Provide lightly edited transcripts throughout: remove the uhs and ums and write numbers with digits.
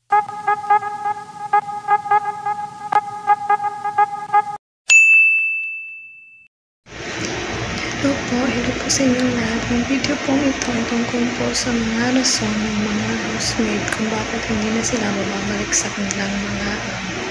Hello po sa inyong lahat. Ang video pong ito ay tungkol po sa mga rason ng mga housemate kung bakit hindi na sila babalik sa kanilang mga amo.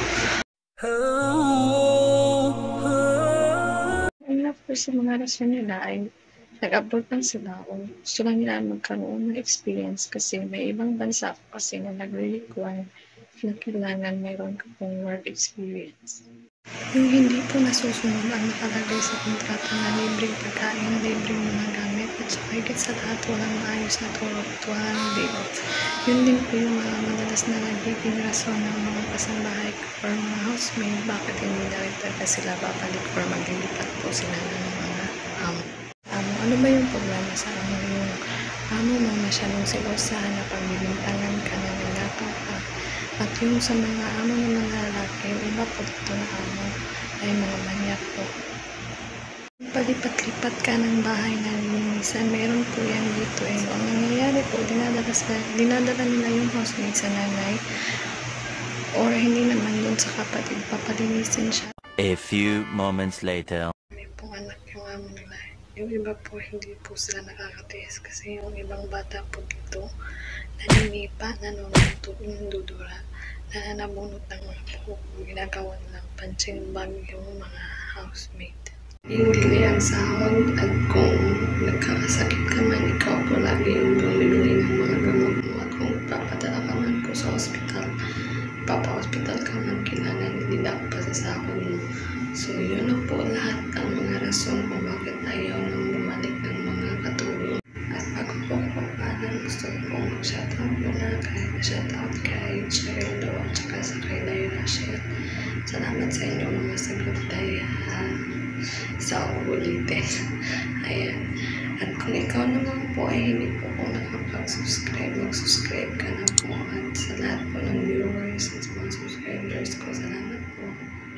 Una po sa mga rason nila ay nag-abroad lang sila o gusto lang nila magkaroon ng experience kasi may ibang bansa kasi na nag-require na kailangan mayroon ka pong work experience. Yung hindi po nasusunod ang nakalagay sa kontrata na libreng pagkain, libreng mga gamit, at saka higit sa lahat walang maayos na tulog at walang day off. Yun din po yung mga madalas na nagiging rason ng mga kasambahay or mga housemate bakit hindi na rin talaga sila babalik or maglilipat po sila ng mga amo. Ano ba yung problema sa amo? Yung amo mo masyadong silosahan na pagbibintangan ka na nilakaw ka. At yung sa mga amo ng mga lalaki, yung iba po dito na amo ay mga manyak po. Palipat-lipat ka ng bahay na linisan, meron po yan dito eh. Ang nangyayari po, dinadala nila yung housemate sa nanay or hindi naman dun sa kapatid, papalinisin siya. A few moments later. May pong anak yung amo nila. Yung iba po, hindi po sila nakakatiis kasi yung ibang bata po dito, naninipa, nandudura, na nabunot ng mga buhok, ginagawa ng punching bag yung mga housemate. Ingli ang sahod at kung nagkakasakit ka man, ikaw po lagi yung bumibili ng mga gamot mo at kung papadala ka man po sa hospital, papa-hospital ka man, kailangan nilak pa sa sahod mo. So yun na po lahat ang mga rason kung bakit ayaw nang bumalik ng mga katulong. At bago po ako paalam, gusto ko pong mag-shoutout muna shoutout kay Cherlo at saka sa kay Lyra Shell. Salamat sa inyo mga sagot tayo sa ulitin. Ayan. At kung ikaw naman po ay hindi po po nakapag-subscribe, mag-subscribe ka na po. At sa lahat po ng viewers at mga subscribers ko, salamat po.